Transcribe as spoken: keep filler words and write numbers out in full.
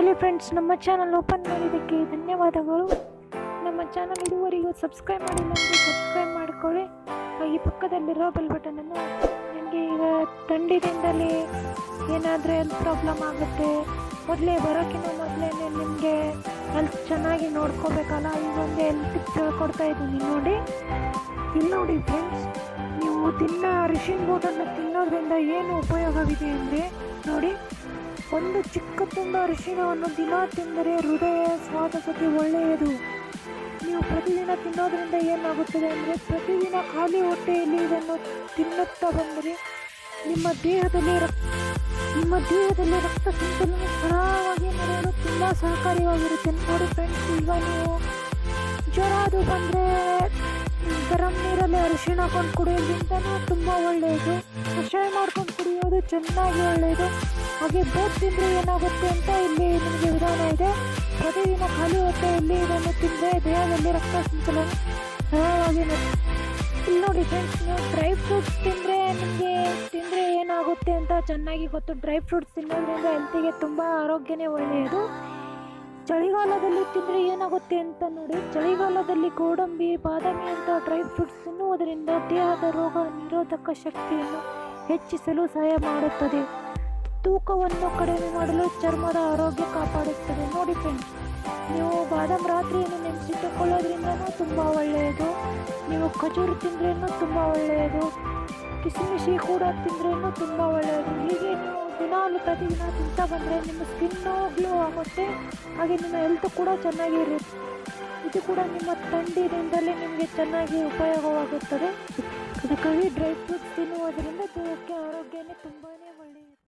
ಹೇಳಿ ಫ್ರೆಂಡ್ಸ್, ನಮ್ಮ channel open ಮಾಡಿದ್ದಕ್ಕೆ ಧನ್ಯವಾದಗಳು. ನಮ್ಮ ಚಾನಲ್ ಇದುವರೆಗೂ ಸಬ್ಸ್ಕ್ರೈಬ್ ಮಾಡಿಲ್ಲ ಅಂದರೆ ಸಬ್ಸ್ಕ್ರೈಬ್ ಮಾಡ್ಕೊಳ್ಳಿ. ಹಾಗೆ ಪಕ್ಕದಲ್ಲಿರೋ ಬೆಲ್ ಬಟನನ್ನು. ನನಗೆ ಈಗ ಥಂಡಿದಿಂದಲೇ ಏನಾದರೂ ಹೆಲ್ತ್ ಪ್ರಾಬ್ಲಮ್ ಆಗುತ್ತೆ. ಮೊದಲೇ ಬರೋಕ್ಕಿಂತ ಮೊದಲೇ ನಿಮಗೆ ಹೆಲ್ತ್ ಚೆನ್ನಾಗಿ ನೋಡ್ಕೋಬೇಕಲ್ಲ, ಈಗ ಒಂದು ಹೆಲ್ತ್ ಟಿಪ್ಸ್ ಹೇಳ್ಕೊಡ್ತಾ ಇದ್ದೀನಿ ನೋಡಿ. ಇಲ್ಲಿ ನೋಡಿ ಫ್ರೆಂಡ್ಸ್, ನೀವು ತಿನ್ನೋ ಅರಿಶಿನ ಬೋಟನ್ನು ತಿನ್ನೋದ್ರಿಂದ ಏನು ಉಪಯೋಗವಿದೆ ಅಂದರೆ ನೋಡಿ, ಒಂದು ಚಿಕ್ಕ ತುಂಡು ಅರಿಶಿಣವನ್ನು ದಿನ ತಿಂದರೆ ಹೃದಯ ಸ್ವಾದಕತೆ ಒಳ್ಳೆಯದು. ನೀವು ಪ್ರತಿದಿನ ತಿನ್ನೋದ್ರಿಂದ ಏನಾಗುತ್ತದೆ ಅಂದರೆ, ಪ್ರತಿದಿನ ಖಾಲಿ ಹೊಟ್ಟೆಯಲ್ಲಿ ಇದನ್ನು ತಿನ್ನುತ್ತಾ ಬಂದರೆ ನಿಮ್ಮ ದೇಹದಲ್ಲಿ ರಕ್ತ ನಿಮ್ಮ ದೇಹದಲ್ಲಿ ರಕ್ತ ಸಂಚಲನ ಸರಾಗವಾಗಿ ನಡೆಯಲು ತುಂಬ ಸಹಕಾರಿಯಾಗಿರುತ್ತೆ ನೋಡಿ ಫ್ರೆಂಡ್ಸ್. ಈಗ ನೀವು ಜ್ವರ ಅದು ಬಂದರೆ ಗರಂ ನೀರಲ್ಲಿ ಅರಿಶಿಣ ಹಾಕೊಂಡು ಕುಡಿಯೋದ್ರಿಂದನೂ ತುಂಬ ಒಳ್ಳೆಯದು. ಕಷಾಯ ಮಾಡ್ಕೊಂಡು ಕುಡಿಯೋದು ಚೆನ್ನಾಗಿ ಒಳ್ಳೆಯದು. ಹಾಗೆ ಬೋಟ್ ತಿಂದರೆ ಏನಾಗುತ್ತೆ ಅಂತ ಇಲ್ಲಿ ನಿಮಗೆ ವಿಧಾನ ಇದೆ. ಪ್ರತಿದಿನ ಖಾಲಿ ಹೊಟ್ಟೆಯಲ್ಲಿ ಇದನ್ನು ತಿಂದರೆ ದೇಹದಲ್ಲಿ ರಕ್ತ ಸಂಚಲನ ಸರಳವಾಗಿ ಇಲ್ಲಿ ನೋಡಿ ಫ್ರೆಂಡ್ಸ್, ನೀವು ಡ್ರೈ ಫ್ರೂಟ್ಸ್ ತಿಂದರೆ ನಿಮಗೆ ತಿಂದರೆ ಏನಾಗುತ್ತೆ ಅಂತ ಚೆನ್ನಾಗಿ ಗೊತ್ತು. ಡ್ರೈ ಫ್ರೂಟ್ಸ್ ತಿನ್ನೋದ್ರಿಂದ ಹೆಲ್ತಿಗೆ ತುಂಬ ಆರೋಗ್ಯನೇ ಒಳ್ಳೆಯದು. ಚಳಿಗಾಲದಲ್ಲಿ ತಿಂದರೆ ಏನಾಗುತ್ತೆ ಅಂತ ನೋಡಿ, ಚಳಿಗಾಲದಲ್ಲಿ ಗೋಡಂಬಿ, ಬಾದಾಮಿ ಅಂತ ಡ್ರೈ ಫ್ರೂಟ್ಸ್ ತಿನ್ನುವುದರಿಂದ ದೇಹದ ರೋಗ ನಿರೋಧಕ ಶಕ್ತಿಯನ್ನು ಹೆಚ್ಚಿಸಲು ಸಹಾಯ ಮಾಡುತ್ತದೆ. ತೂಕವನ್ನು ಕಡಿಮೆ ಮಾಡಲು ಚರ್ಮದ ಆರೋಗ್ಯ ಕಾಪಾಡುತ್ತದೆ ನೋಡಿ ಫ್ರೆಂಡ್ಸ್. ನೀವು ಬಾದಾಮ್ ರಾತ್ರಿಯನ್ನು ನೆನೆಸಿಟ್ಟುಕೊಳ್ಳೋದ್ರಿಂದನೂ ತುಂಬ ಒಳ್ಳೆಯದು. ನೀವು ಖಜೂರು ತಿಂದ್ರೂ ತುಂಬ ಒಳ್ಳೆಯದು. ಕಿಸ್ಮಿಶಿ ಕೂಡ ತಿಂದ್ರೂ ತುಂಬ ಒಳ್ಳೆಯದು. ಹೀಗೆ ನೀವು ದಿನಾಲು ಪ್ರತಿದಿನ ತಿಂತಾ ಬಂದರೆ ನಿಮ್ಮ ಸ್ಕಿನ್ನು ಗ್ಲೋ ಆಗುತ್ತೆ. ಹಾಗೆ ನಿಮ್ಮ ಹೆಲ್ತ್ ಕೂಡ ಚೆನ್ನಾಗಿರುತ್ತೆ. ಇದು ಕೂಡ ನಿಮ್ಮ ಥಂಡಿನಿಂದಲೇ ನಿಮಗೆ ಚೆನ್ನಾಗಿ ಉಪಯೋಗವಾಗುತ್ತದೆ. ಅದಕ್ಕಾಗಿ ಡ್ರೈ ಫ್ರೂಟ್ಸ್ ತಿನ್ನುವುದರಿಂದ ದೇಹಕ್ಕೆ ಆರೋಗ್ಯನೇ ತುಂಬಾ